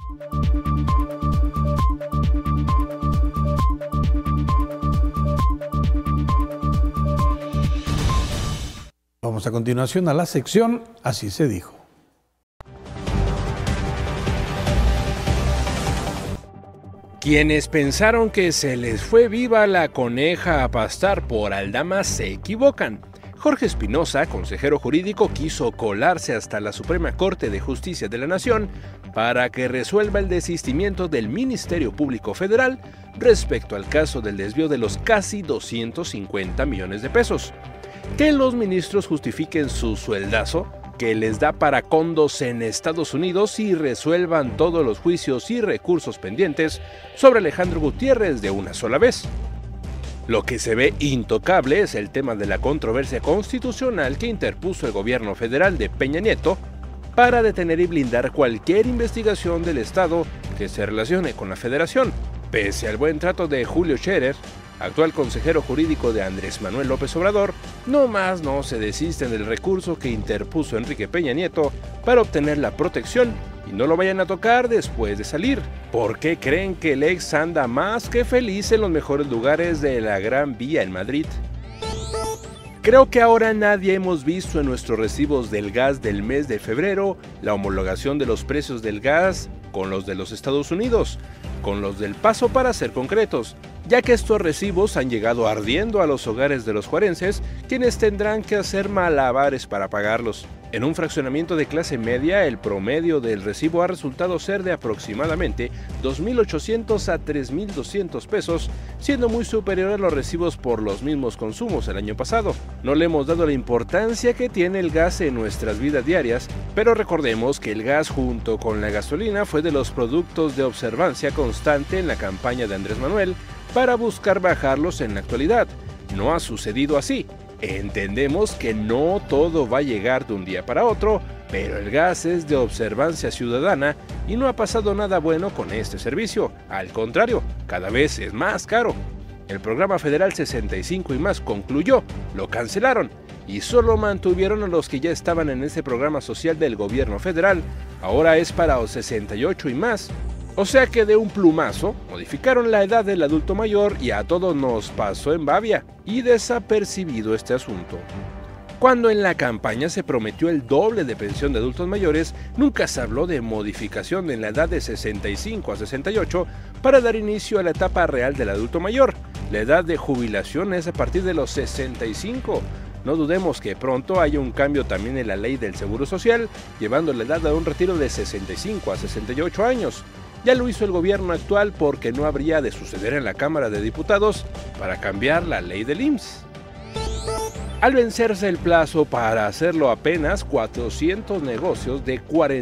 Vamos a continuación a la sección Así se dijo. Quienes pensaron que se les fue viva la coneja a pastar por Aldama se equivocan. Jorge Espinosa, consejero jurídico, quiso colarse hasta la Suprema Corte de Justicia de la Nación para que resuelva el desistimiento del Ministerio Público Federal respecto al caso del desvío de los casi 250 millones de pesos. Que los ministros justifiquen su sueldazo que les da para condos en Estados Unidos y resuelvan todos los juicios y recursos pendientes sobre Alejandro Gutiérrez de una sola vez. Lo que se ve intocable es el tema de la controversia constitucional que interpuso el gobierno federal de Peña Nieto para detener y blindar cualquier investigación del Estado que se relacione con la Federación. Pese al buen trato de Julio Scherer, actual consejero jurídico de Andrés Manuel López Obrador, no se desisten del recurso que interpuso Enrique Peña Nieto para obtener la protección y no lo vayan a tocar después de salir. ¿Por qué creen que el ex anda más que feliz en los mejores lugares de la Gran Vía en Madrid? Creo que ahora nadie hemos visto en nuestros recibos del gas del mes de febrero la homologación de los precios del gas con los de los Estados Unidos, con los del Paso para ser concretos, ya que estos recibos han llegado ardiendo a los hogares de los juarenses, quienes tendrán que hacer malabares para pagarlos. En un fraccionamiento de clase media, el promedio del recibo ha resultado ser de aproximadamente 2.800 a 3.200 pesos, siendo muy superior a los recibos por los mismos consumos el año pasado. No le hemos dado la importancia que tiene el gas en nuestras vidas diarias, pero recordemos que el gas junto con la gasolina fue de los productos de observancia constante en la campaña de Andrés Manuel para buscar bajarlos en la actualidad. No ha sucedido así. Entendemos que no todo va a llegar de un día para otro, pero el gas es de observancia ciudadana y no ha pasado nada bueno con este servicio. Al contrario, cada vez es más caro. El programa federal 65 y más concluyó, lo cancelaron y solo mantuvieron a los que ya estaban en ese programa social del gobierno federal. Ahora es para los 68 y más. O sea que de un plumazo modificaron la edad del adulto mayor y a todos nos pasó en babia y desapercibido este asunto. Cuando en la campaña se prometió el doble de pensión de adultos mayores, nunca se habló de modificación en la edad de 65 a 68 para dar inicio a la etapa real del adulto mayor. La edad de jubilación es a partir de los 65. No dudemos que pronto haya un cambio también en la ley del Seguro Social, llevando la edad a un retiro de 65 a 68 años. Ya lo hizo el gobierno actual porque no habría de suceder en la Cámara de Diputados para cambiar la ley del IMSS. Al vencerse el plazo para hacerlo, apenas 400 negocios de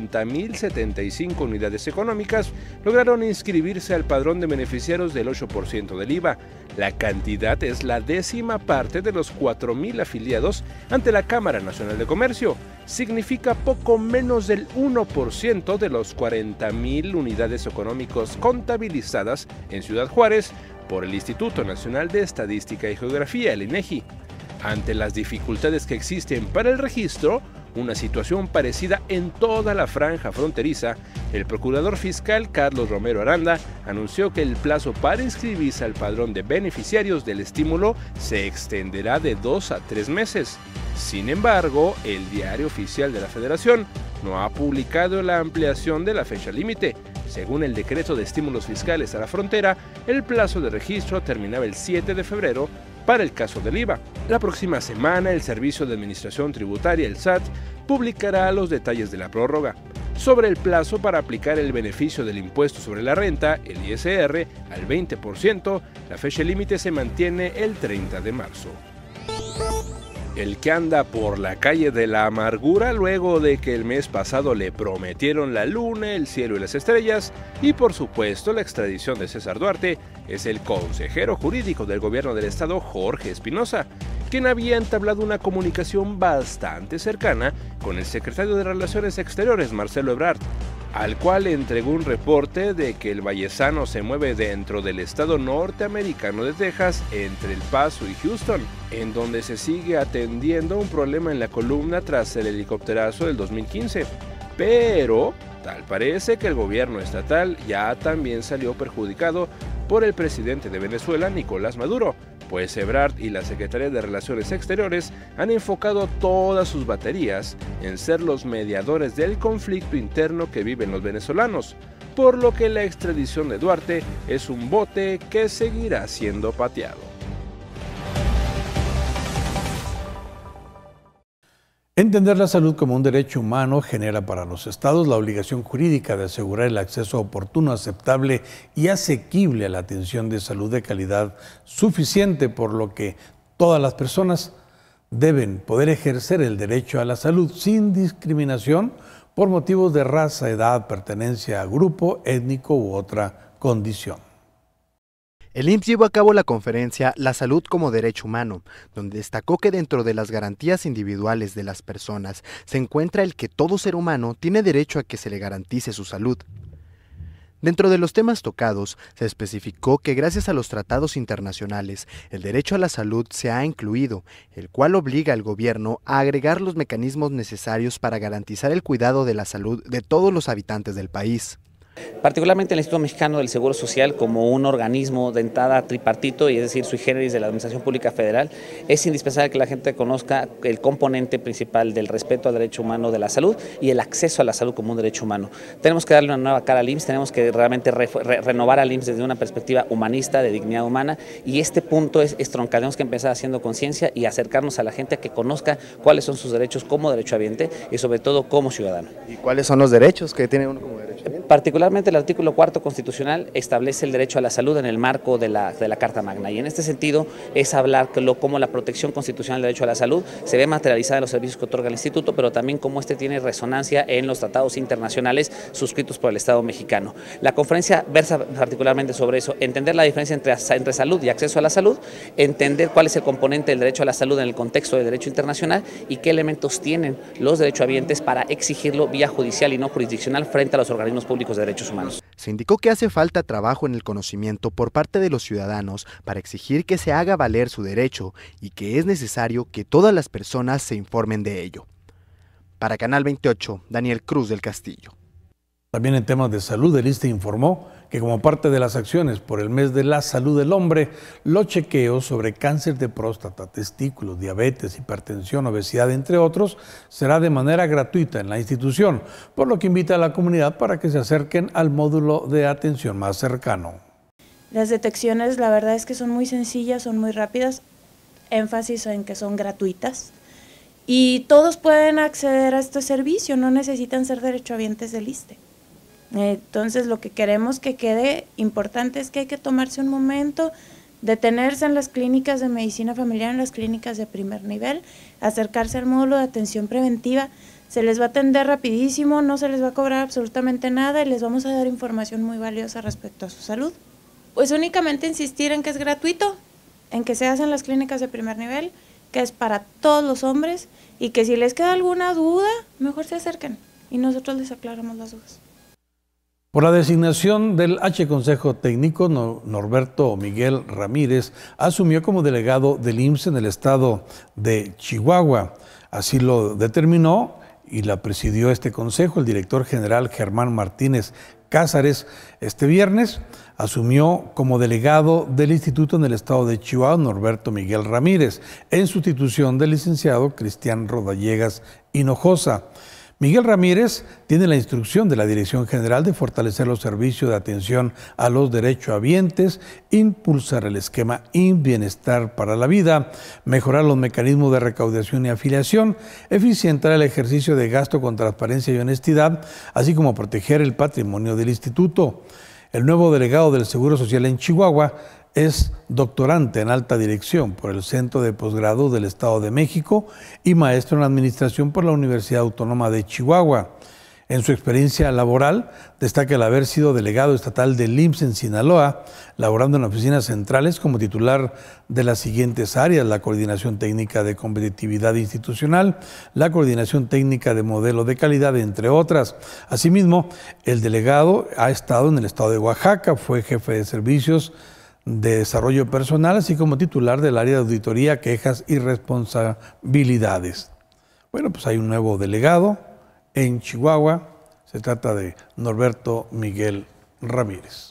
40.075 unidades económicas lograron inscribirse al padrón de beneficiarios del 8% del IVA. La cantidad es la 10ª parte de los 4.000 afiliados ante la Cámara Nacional de Comercio. Significa poco menos del 1% de los 40.000 unidades económicas contabilizadas en Ciudad Juárez por el Instituto Nacional de Estadística y Geografía, el INEGI. Ante las dificultades que existen para el registro, una situación parecida en toda la franja fronteriza, el procurador fiscal Carlos Romero Aranda anunció que el plazo para inscribirse al padrón de beneficiarios del estímulo se extenderá de 2 a 3 meses. Sin embargo, el Diario Oficial de la Federación no ha publicado la ampliación de la fecha límite. Según el decreto de estímulos fiscales a la frontera, el plazo de registro terminaba el 7 de febrero para el caso del IVA. La próxima semana, el Servicio de Administración Tributaria, el SAT, publicará los detalles de la prórroga. Sobre el plazo para aplicar el beneficio del impuesto sobre la renta, el ISR, al 20%, la fecha límite se mantiene el 30 de marzo. El que anda por la calle de la amargura luego de que el mes pasado le prometieron la luna, el cielo y las estrellas, y por supuesto la extradición de César Duarte, es el consejero jurídico del gobierno del estado, Jorge Espinosa, quien había entablado una comunicación bastante cercana con el secretario de Relaciones Exteriores, Marcelo Ebrard, al cual entregó un reporte de que el vallesano se mueve dentro del estado norteamericano de Texas, entre El Paso y Houston, en donde se sigue atendiendo un problema en la columna tras el helicópterazo del 2015. Pero Tal parece que el gobierno estatal ya también salió perjudicado por el presidente de Venezuela, Nicolás Maduro, pues Ebrard y la Secretaría de Relaciones Exteriores han enfocado todas sus baterías en ser los mediadores del conflicto interno que viven los venezolanos, por lo que la extradición de Duarte es un bote que seguirá siendo pateado. Entender la salud como un derecho humano genera para los estados la obligación jurídica de asegurar el acceso oportuno, aceptable y asequible a la atención de salud de calidad suficiente, por lo que todas las personas deben poder ejercer el derecho a la salud sin discriminación por motivos de raza, edad, pertenencia a grupo étnico u otra condición. El IMSS llevó a cabo la conferencia La Salud como Derecho Humano, donde destacó que dentro de las garantías individuales de las personas se encuentra el que todo ser humano tiene derecho a que se le garantice su salud. Dentro de los temas tocados, se especificó que gracias a los tratados internacionales, el derecho a la salud se ha incluido, el cual obliga al gobierno a agregar los mecanismos necesarios para garantizar el cuidado de la salud de todos los habitantes del país. Particularmente el Instituto Mexicano del Seguro Social, como un organismo de entrada tripartito, y es decir, sui generis de la Administración Pública Federal, es indispensable que la gente conozca el componente principal del respeto al derecho humano de la salud y el acceso a la salud como un derecho humano. Tenemos que darle una nueva cara al IMSS, tenemos que realmente renovar al IMSS desde una perspectiva humanista, de dignidad humana, y este punto es troncal. Tenemos que empezar haciendo conciencia y acercarnos a la gente a que conozca cuáles son sus derechos como derechohabiente y sobre todo como ciudadano. ¿Y cuáles son los derechos que tiene uno como derechohabiente? Particularmente el artículo 4 constitucional establece el derecho a la salud en el marco de la Carta Magna, y en este sentido es hablar cómo la protección constitucional del derecho a la salud se ve materializada en los servicios que otorga el Instituto, pero también cómo este tiene resonancia en los tratados internacionales suscritos por el Estado mexicano. La conferencia versa particularmente sobre eso, entender la diferencia entre salud y acceso a la salud, entender cuál es el componente del derecho a la salud en el contexto del derecho internacional y qué elementos tienen los derechohabientes para exigirlo vía judicial y no jurisdiccional frente a los organismos públicos de derechos humanos. Se indicó que hace falta trabajo en el conocimiento por parte de los ciudadanos para exigir que se haga valer su derecho y que es necesario que todas las personas se informen de ello. Para Canal 28, Daniel Cruz del Castillo. También en temas de salud, el ISSSTE informó que como parte de las acciones por el mes de la salud del hombre, los chequeos sobre cáncer de próstata, testículos, diabetes, hipertensión, obesidad, entre otros, será de manera gratuita en la institución, por lo que invita a la comunidad para que se acerquen al módulo de atención más cercano. Las detecciones, la verdad es que son muy sencillas, son muy rápidas, énfasis en que son gratuitas y todos pueden acceder a este servicio, no necesitan ser derechohabientes del ISSSTE. Entonces lo que queremos que quede importante es que hay que tomarse un momento, detenerse en las clínicas de medicina familiar, en las clínicas de primer nivel, acercarse al módulo de atención preventiva, se les va a atender rapidísimo, no se les va a cobrar absolutamente nada y les vamos a dar información muy valiosa respecto a su salud. Pues únicamente insistir en que es gratuito, en que se hace en las clínicas de primer nivel, que es para todos los hombres y que si les queda alguna duda, mejor se acerquen y nosotros les aclaramos las dudas. Por la designación del Consejo Técnico, Norberto Miguel Ramírez asumió como delegado del IMSS en el estado de Chihuahua. Así lo determinó y la presidió este consejo el director general Germán Martínez Cázares. Este viernes asumió como delegado del instituto en el estado de Chihuahua Norberto Miguel Ramírez, en sustitución del licenciado Cristian Rodallegas Hinojosa. Miguel Ramírez tiene la instrucción de la Dirección General de fortalecer los servicios de atención a los derechohabientes, impulsar el esquema Bienestar para la Vida, mejorar los mecanismos de recaudación y afiliación, eficientar el ejercicio de gasto con transparencia y honestidad, así como proteger el patrimonio del instituto. El nuevo delegado del Seguro Social en Chihuahua es doctorante en alta dirección por el Centro de Posgrado del Estado de México y maestro en administración por la Universidad Autónoma de Chihuahua. En su experiencia laboral, destaca el haber sido delegado estatal del IMSS en Sinaloa, laborando en oficinas centrales como titular de las siguientes áreas: la Coordinación Técnica de Competitividad Institucional, la Coordinación Técnica de Modelo de Calidad, entre otras. Asimismo, el delegado ha estado en el estado de Oaxaca, fue jefe de servicios de desarrollo personal, así como titular del área de auditoría, quejas y responsabilidades. Bueno, pues hay un nuevo delegado en Chihuahua, Se trata de Norberto Miguel Ramírez.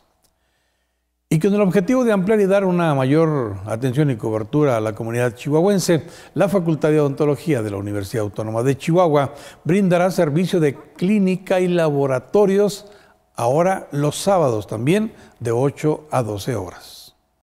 Y con el objetivo de ampliar y dar una mayor atención y cobertura a la comunidad chihuahuense, la Facultad de Odontología de la Universidad Autónoma de Chihuahua brindará servicio de clínica y laboratorios ahora los sábados también de 8 a 12 horas.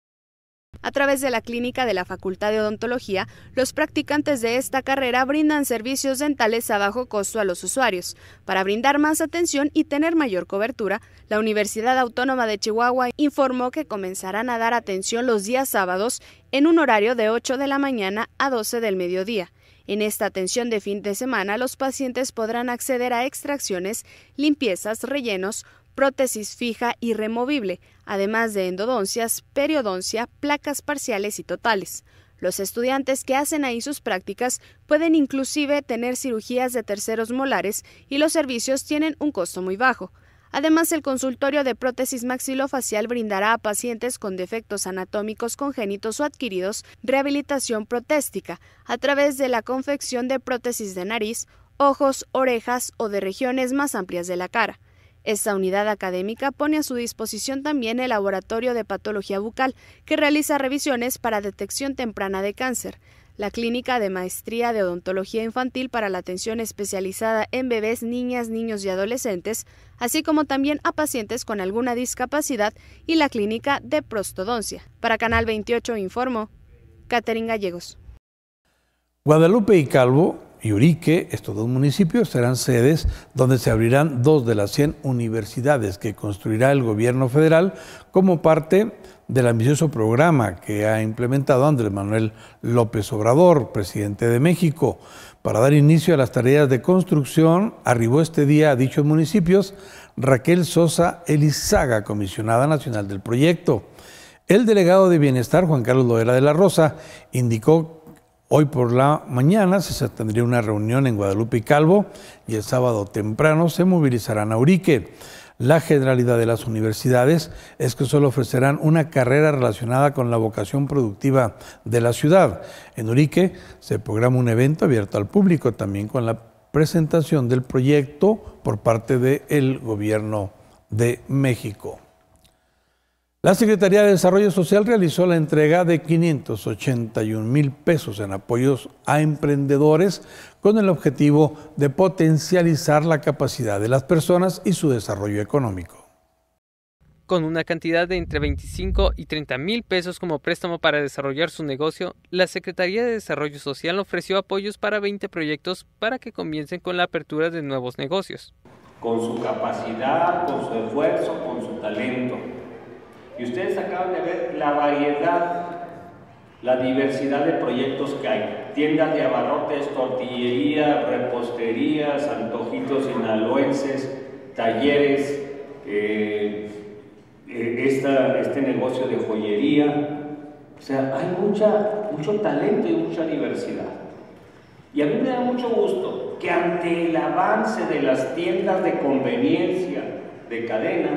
A través de la clínica de la Facultad de Odontología, los practicantes de esta carrera brindan servicios dentales a bajo costo a los usuarios. Para brindar más atención y tener mayor cobertura, la Universidad Autónoma de Chihuahua informó que comenzarán a dar atención los días sábados en un horario de 8 de la mañana a 12 del mediodía. En esta atención de fin de semana, los pacientes podrán acceder a extracciones, limpiezas, rellenos, prótesis fija y removible, además de endodoncias, periodoncia, placas parciales y totales. Los estudiantes que hacen ahí sus prácticas pueden inclusive tener cirugías de terceros molares y los servicios tienen un costo muy bajo. Además, el consultorio de prótesis maxilofacial brindará a pacientes con defectos anatómicos congénitos o adquiridos rehabilitación protéstica a través de la confección de prótesis de nariz, ojos, orejas o de regiones más amplias de la cara. Esta unidad académica pone a su disposición también el Laboratorio de Patología Bucal, que realiza revisiones para detección temprana de cáncer, la Clínica de Maestría de Odontología Infantil para la atención especializada en bebés, niñas, niños y adolescentes, así como también a pacientes con alguna discapacidad y la Clínica de Prostodoncia. Para Canal 28 informó Catherine Gallegos. Guadalupe y Calvo y Urique, estos dos municipios, serán sedes donde se abrirán 2 de las 100 universidades que construirá el gobierno federal como parte del ambicioso programa que ha implementado Andrés Manuel López Obrador, presidente de México. Para dar inicio a las tareas de construcción, arribó este día a dichos municipios Raquel Sosa Elizaga, comisionada nacional del proyecto. El delegado de Bienestar, Juan Carlos Loera de la Rosa, indicó hoy por la mañana se tendría una reunión en Guadalupe y Calvo y el sábado temprano se movilizarán a Urique. La generalidad de las universidades es que solo ofrecerán una carrera relacionada con la vocación productiva de la ciudad. En Urique se programa un evento abierto al público, también con la presentación del proyecto por parte del Gobierno de México. La Secretaría de Desarrollo Social realizó la entrega de 581,000 pesos en apoyos a emprendedores con el objetivo de potencializar la capacidad de las personas y su desarrollo económico. Con una cantidad de entre 25 y 30,000 pesos como préstamo para desarrollar su negocio, la Secretaría de Desarrollo Social ofreció apoyos para 20 proyectos para que comiencen con la apertura de nuevos negocios. Con su capacidad, con su esfuerzo, con su talento. Y ustedes acaban de ver la variedad, la diversidad de proyectos que hay. Tiendas de abarrotes, tortillería, reposterías, antojitos sinaloenses, talleres, este negocio de joyería. O sea, hay mucho talento y mucha diversidad. Y a mí me da mucho gusto que ante el avance de las tiendas de conveniencia de cadena,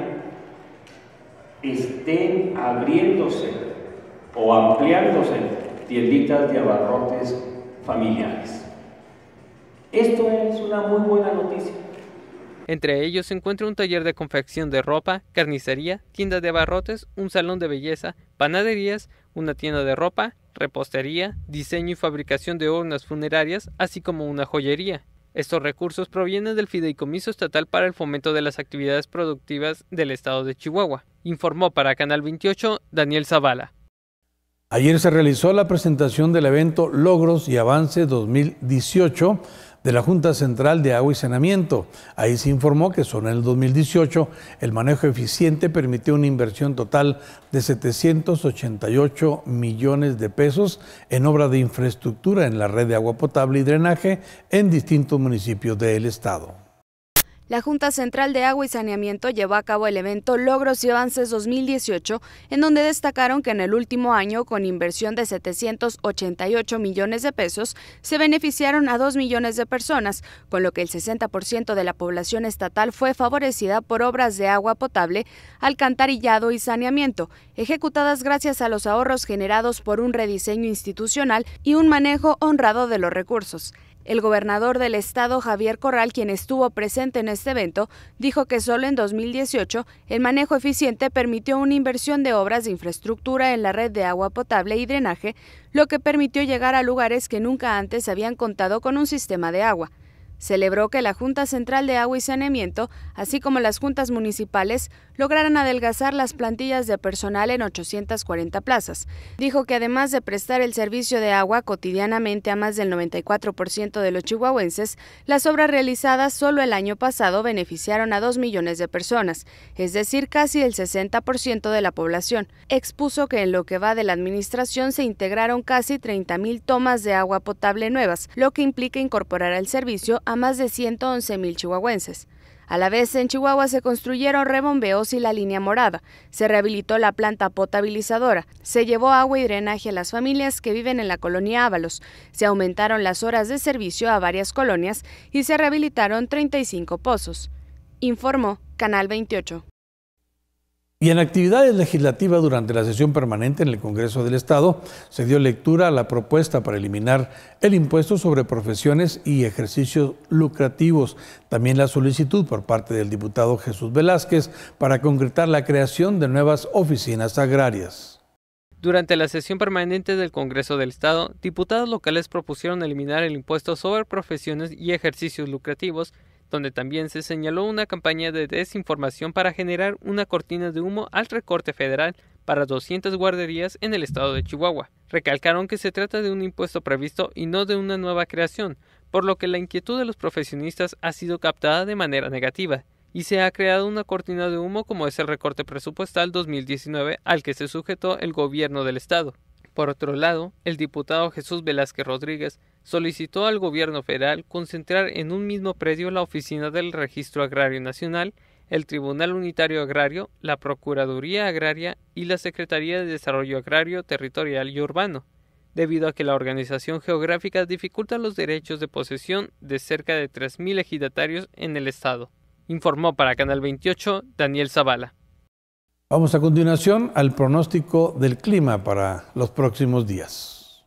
estén abriéndose o ampliándose tienditas de abarrotes familiares. Esto es una muy buena noticia. Entre ellos se encuentra un taller de confección de ropa, carnicería, tiendas de abarrotes, un salón de belleza, panaderías, una tienda de ropa, repostería, diseño y fabricación de urnas funerarias, así como una joyería. Estos recursos provienen del Fideicomiso Estatal para el Fomento de las Actividades Productivas del Estado de Chihuahua, informó para Canal 28 Daniel Zavala. Ayer se realizó la presentación del evento Logros y Avance 2018 de la Junta Central de Agua y Saneamiento. Ahí se informó que solo en el 2018 el manejo eficiente permitió una inversión total de 788 millones de pesos en obra de infraestructura en la red de agua potable y drenaje en distintos municipios del estado. La Junta Central de Agua y Saneamiento llevó a cabo el evento Logros y Avances 2018, en donde destacaron que en el último año, con inversión de 788 millones de pesos, se beneficiaron a 2 millones de personas, con lo que el 60% de la población estatal fue favorecida por obras de agua potable, alcantarillado y saneamiento, ejecutadas gracias a los ahorros generados por un rediseño institucional y un manejo honrado de los recursos. El gobernador del estado, Javier Corral, quien estuvo presente en este evento, dijo que solo en 2018 el manejo eficiente permitió una inversión de obras de infraestructura en la red de agua potable y drenaje, lo que permitió llegar a lugares que nunca antes habían contado con un sistema de agua. Celebró que la Junta Central de Agua y Saneamiento, así como las juntas municipales, lograran adelgazar las plantillas de personal en 840 plazas. Dijo que además de prestar el servicio de agua cotidianamente a más del 94% de los chihuahuenses, las obras realizadas solo el año pasado beneficiaron a 2 millones de personas, es decir, casi el 60% de la población. Expuso que en lo que va de la administración se integraron casi 30,000 tomas de agua potable nuevas, lo que implica incorporar al servicio a más de 111,000 chihuahuenses. A la vez, en Chihuahua se construyeron rebombeos y la línea morada, se rehabilitó la planta potabilizadora, se llevó agua y drenaje a las familias que viven en la colonia Ábalos, se aumentaron las horas de servicio a varias colonias y se rehabilitaron 35 pozos. Informó Canal 28. Y en actividades legislativas durante la sesión permanente en el Congreso del Estado se dio lectura a la propuesta para eliminar el impuesto sobre profesiones y ejercicios lucrativos. También la solicitud por parte del diputado Jesús Velázquez para concretar la creación de nuevas oficinas agrarias. Durante la sesión permanente del Congreso del Estado, diputados locales propusieron eliminar el impuesto sobre profesiones y ejercicios lucrativos, donde también se señaló una campaña de desinformación para generar una cortina de humo al recorte federal para 200 guarderías en el estado de Chihuahua. Recalcaron que se trata de un impuesto previsto y no de una nueva creación, por lo que la inquietud de los profesionistas ha sido captada de manera negativa, y se ha creado una cortina de humo como es el recorte presupuestal 2019 al que se sujetó el gobierno del estado. Por otro lado, el diputado Jesús Velázquez Rodríguez solicitó al gobierno federal concentrar en un mismo predio la Oficina del Registro Agrario Nacional, el Tribunal Unitario Agrario, la Procuraduría Agraria y la Secretaría de Desarrollo Agrario, Territorial y Urbano, debido a que la organización geográfica dificulta los derechos de posesión de cerca de 3,000 ejidatarios en el estado. Informó para Canal 28 Daniel Zavala. Vamos a continuación al pronóstico del clima para los próximos días.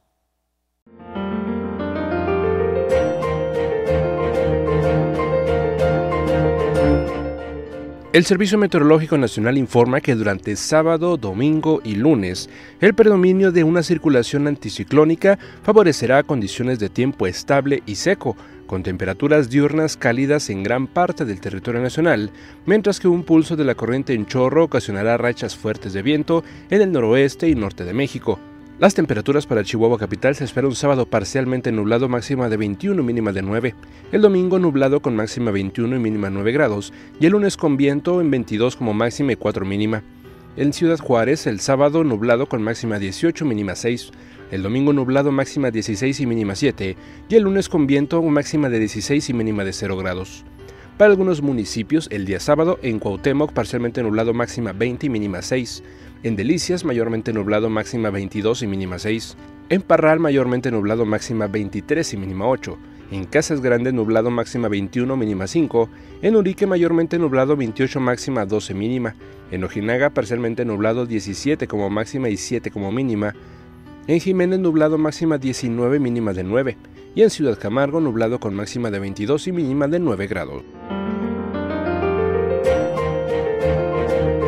El Servicio Meteorológico Nacional informa que durante sábado, domingo y lunes, el predominio de una circulación anticiclónica favorecerá condiciones de tiempo estable y seco, con temperaturas diurnas cálidas en gran parte del territorio nacional, mientras que un pulso de la corriente en chorro ocasionará rachas fuertes de viento en el noroeste y norte de México. Las temperaturas para Chihuahua capital se espera un sábado parcialmente nublado, máxima de 21 y mínima de 9, el domingo nublado con máxima 21 y mínima 9 grados, y el lunes con viento en 22 como máxima y 4 mínima. En Ciudad Juárez, el sábado nublado con máxima 18 y mínima 6, el domingo nublado máxima 16 y mínima 7, y el lunes con viento máxima de 16 y mínima de 0 grados. Para algunos municipios, el día sábado, en Cuauhtémoc parcialmente nublado máxima 20 y mínima 6, en Delicias mayormente nublado máxima 22 y mínima 6, en Parral mayormente nublado máxima 23 y mínima 8, en Casas Grandes nublado máxima 21 mínima 5, en Urique mayormente nublado 28 máxima 12 mínima, en Ojinaga parcialmente nublado 17 como máxima y 7 como mínima, en Jiménez nublado máxima 19 mínima de 9, y en Ciudad Camargo nublado con máxima de 22 y mínima de 9 grados.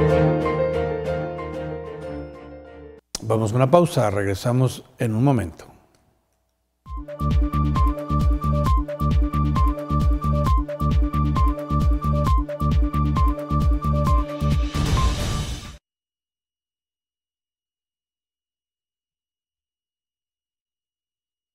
Vamos a una pausa, regresamos en un momento.